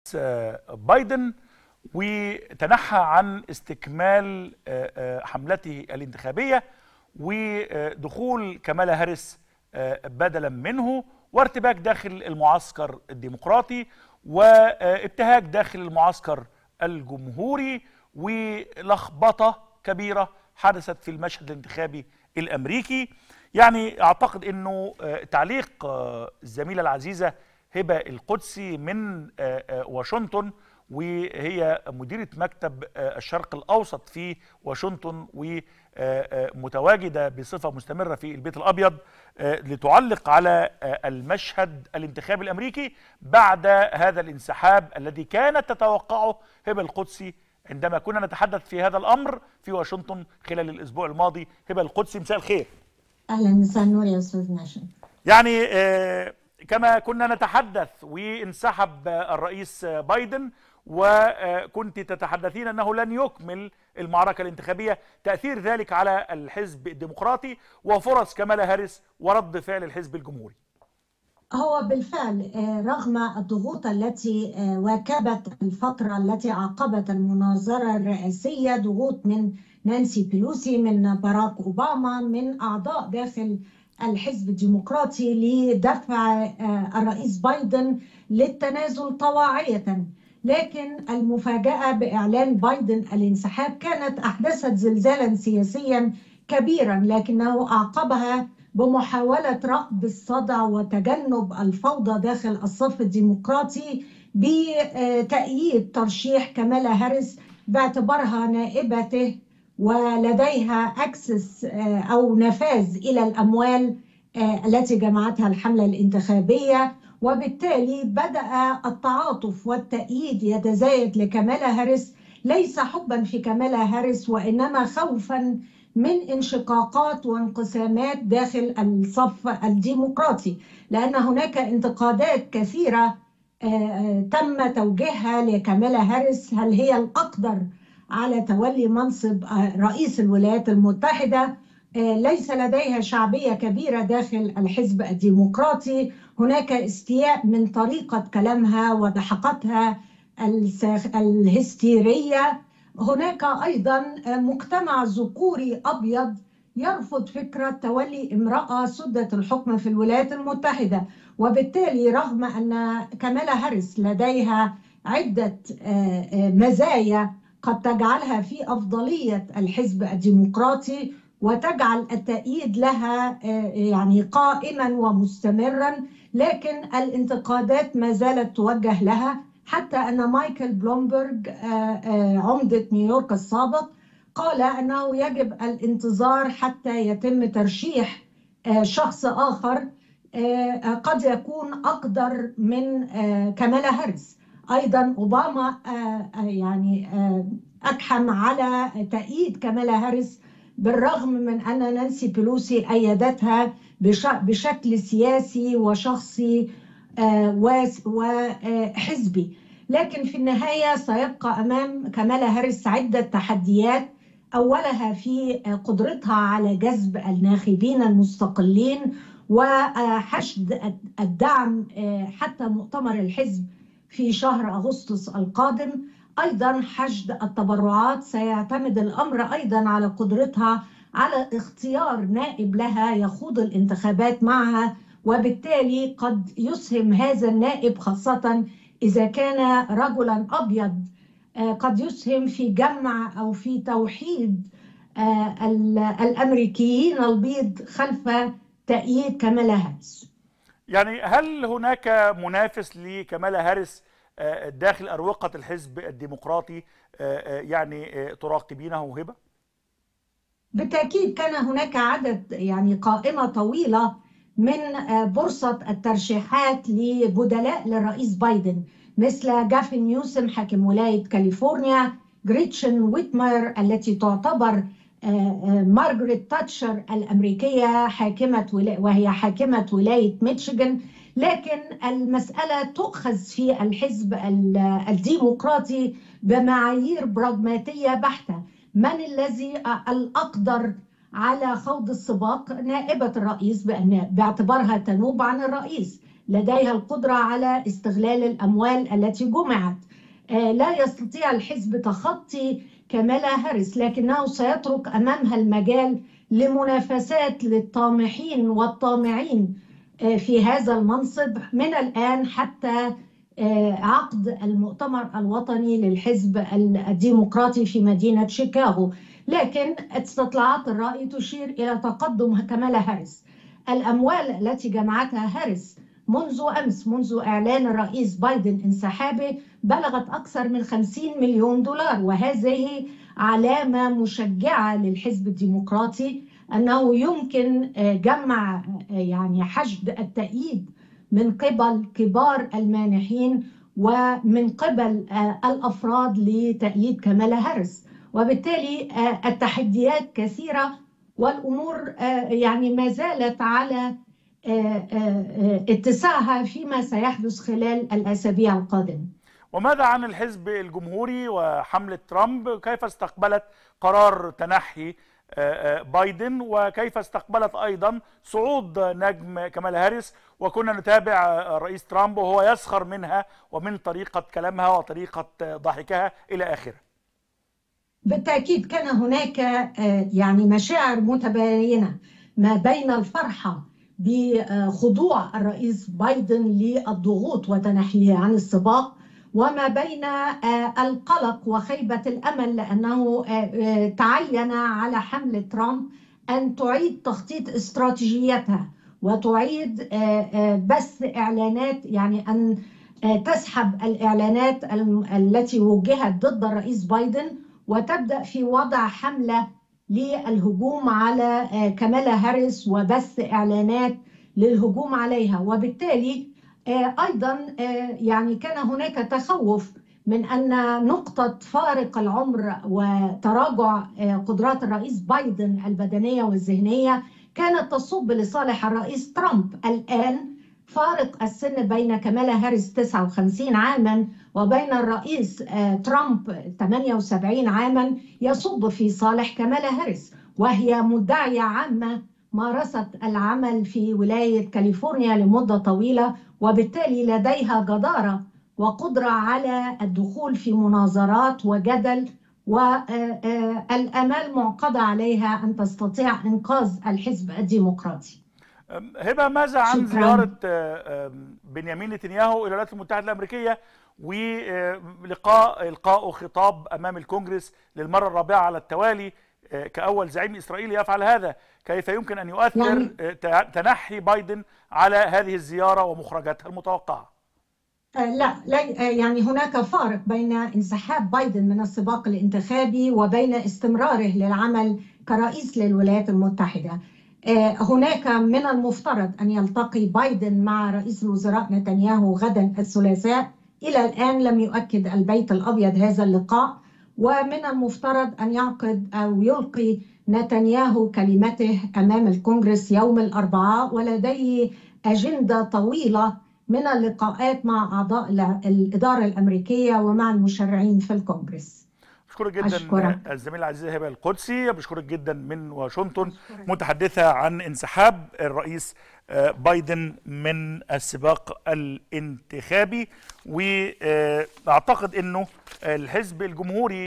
بايدن وتنحى عن استكمال حملته الانتخابية ودخول كامالا هاريس بدلا منه، وارتباك داخل المعسكر الديمقراطي وابتهاج داخل المعسكر الجمهوري ولخبطة كبيرة حدثت في المشهد الانتخابي الأمريكي. يعني أعتقد أنه تعليق الزميلة العزيزة هبة القدسي من واشنطن، وهي مديرة مكتب الشرق الأوسط في واشنطن ومتواجدة بصفة مستمرة في البيت الأبيض، لتعلق على المشهد الانتخابي الأمريكي بعد هذا الانسحاب الذي كانت تتوقعه هبة القدسي عندما كنا نتحدث في هذا الأمر في واشنطن خلال الأسبوع الماضي. هبة القدسي، مساء الخير. أهلا، مساء النور يا أستاذ ناشن. يعني كما كنا نتحدث وانسحب الرئيس بايدن وكنت تتحدثين أنه لن يكمل المعركة الانتخابية، تأثير ذلك على الحزب الديمقراطي وفرص كامالا هاريس ورد فعل الحزب الجمهوري. هو بالفعل رغم الضغوط التي واكبت الفترة التي عقبت المناظرة الرئاسية، ضغوط من نانسي بيلوسي، من باراك أوباما، من أعضاء داخل الحزب الديمقراطي لدفع الرئيس بايدن للتنازل طواعية، لكن المفاجأة بإعلان بايدن الانسحاب كانت أحدثت زلزالا سياسيا كبيرا، لكنه أعقبها بمحاولة رأب الصدع وتجنب الفوضى داخل الصف الديمقراطي بتأييد ترشيح كامالا هاريس باعتبارها نائبته ولديها أكسس أو نفاذ إلى الأموال التي جمعتها الحملة الانتخابية، وبالتالي بدأ التعاطف والتأييد يتزايد لكامالا هاريس، ليس حبا في كامالا هاريس وإنما خوفا من انشقاقات وانقسامات داخل الصف الديمقراطي، لأن هناك انتقادات كثيرة تم توجيهها لكامالا هاريس. هل هي الأقدر على تولي منصب رئيس الولايات المتحدة؟ ليس لديها شعبية كبيرة داخل الحزب الديمقراطي، هناك استياء من طريقة كلامها وضحكتها الهستيرية، هناك أيضا مجتمع ذكوري أبيض يرفض فكرة تولي امرأة سدة الحكم في الولايات المتحدة، وبالتالي رغم أن كامالا هاريس لديها عدة مزايا قد تجعلها في أفضلية الحزب الديمقراطي وتجعل التأييد لها يعني قائما ومستمرا، لكن الانتقادات ما زالت توجه لها، حتى أن مايكل بلومبرج عمدة نيويورك السابق قال أنه يجب الانتظار حتى يتم ترشيح شخص آخر قد يكون أقدر من كامالا هاريس. أيضا أوباما يعني أكحم على تأييد كامالا هاريس بالرغم من أن نانسي بيلوسي أيدتها بشكل سياسي وشخصي وحزبي، لكن في النهاية سيبقى أمام كامالا هاريس عدة تحديات، أولها في قدرتها على جذب الناخبين المستقلين وحشد الدعم حتى مؤتمر الحزب في شهر أغسطس القادم. أيضا حشد التبرعات، سيعتمد الأمر أيضا على قدرتها على اختيار نائب لها يخوض الانتخابات معها، وبالتالي قد يسهم هذا النائب خاصة إذا كان رجلا أبيض قد يسهم في جمع أو في توحيد الأمريكيين البيض خلف تأييد كامالا هاريس. يعني هل هناك منافس لكامالا هاريس داخل أروقة الحزب الديمقراطي يعني تراقبينه هبة؟ بالتأكيد كان هناك عدد، يعني قائمة طويلة من بورصة الترشيحات لبدلاء للرئيس بايدن، مثل جافن نيوسم حاكم ولاية كاليفورنيا، جريتشن ويتماير التي تعتبر مارغريت تاتشر الأمريكية وهي حاكمة ولاية ميشيغان. لكن المسألة تؤخذ في الحزب الديمقراطي بمعايير براغماتية بحتة. من الذي الأقدر على خوض السباق؟ نائبة الرئيس باعتبارها تنوب عن الرئيس، لديها القدرة على استغلال الأموال التي جمعت. لا يستطيع الحزب تخطي كامالا هاريس، لكنه سيترك أمامها المجال لمنافسات للطامحين والطامعين في هذا المنصب من الآن حتى عقد المؤتمر الوطني للحزب الديمقراطي في مدينة شيكاغو. لكن استطلاعات الرأي تشير إلى تقدم كامالا هاريس. الأموال التي جمعتها هاريس منذ أمس، منذ إعلان الرئيس بايدن انسحابه، بلغت أكثر من 50 مليون دولار، وهذه علامة مشجعة للحزب الديمقراطي أنه يمكن جمع يعني حشد التأييد من قبل كبار المانحين ومن قبل الأفراد لتأييد كامالا هاريس. وبالتالي التحديات كثيرة والأمور يعني ما زالت على اتساعها فيما سيحدث خلال الأسابيع القادمة. وماذا عن الحزب الجمهوري وحملة ترامب؟ كيف استقبلت قرار تنحي بايدن، وكيف استقبلت أيضا صعود نجم كامالا هاريس؟ وكنا نتابع الرئيس ترامب وهو يسخر منها ومن طريقة كلامها وطريقة ضحكها إلى آخره. بالتأكيد كان هناك يعني مشاعر متباينة ما بين الفرحة بخضوع الرئيس بايدن للضغوط وتنحيه عن السباق، وما بين القلق وخيبة الأمل، لأنه تعين على حملة ترامب أن تعيد تخطيط استراتيجيتها وتعيد بث إعلانات، يعني أن تسحب الإعلانات التي وجهت ضد الرئيس بايدن وتبدأ في وضع حملة للهجوم على كامالا هاريس وبث إعلانات للهجوم عليها. وبالتالي أيضا يعني كان هناك تخوف من أن نقطة فارق العمر وتراجع قدرات الرئيس بايدن البدنية والذهنية كانت تصب لصالح الرئيس ترامب. الآن فارق السن بين كامالا هاريس 59 عاما وبين الرئيس ترامب 78 عاما يصب في صالح كامالا هاريس، وهي مدعية عامة مارست العمل في ولاية كاليفورنيا لمدة طويلة، وبالتالي لديها جدارة وقدرة على الدخول في مناظرات وجدل، والآمال معقدة عليها أن تستطيع إنقاذ الحزب الديمقراطي. هبة، ماذا عن زيارة بنيامين نتنياهو إلى الولايات المتحدة الأمريكية إلقاء خطاب أمام الكونجرس للمرة الرابعة على التوالي كأول زعيم إسرائيلي يفعل هذا؟ كيف يمكن أن يؤثر تنحي بايدن على هذه الزيارة ومخرجاتها المتوقعة؟ لا يعني هناك فارق بين انسحاب بايدن من السباق الانتخابي وبين استمراره للعمل كرئيس للولايات المتحدة. هناك من المفترض أن يلتقي بايدن مع رئيس الوزراء نتنياهو غدا الثلاثاء. إلى الآن لم يؤكد البيت الأبيض هذا اللقاء، ومن المفترض أن يعقد أو يلقي نتنياهو كلمته أمام الكونغرس يوم الأربعاء، ولديه أجندة طويلة من اللقاءات مع أعضاء الإدارة الأمريكية ومع المشرعين في الكونغرس. بشكرك جدا الزميلة العزيزة هبة القدسي، بشكرك جدا من واشنطن، متحدثة عن انسحاب الرئيس بايدن من السباق الانتخابي. واعتقد انه الحزب الجمهوري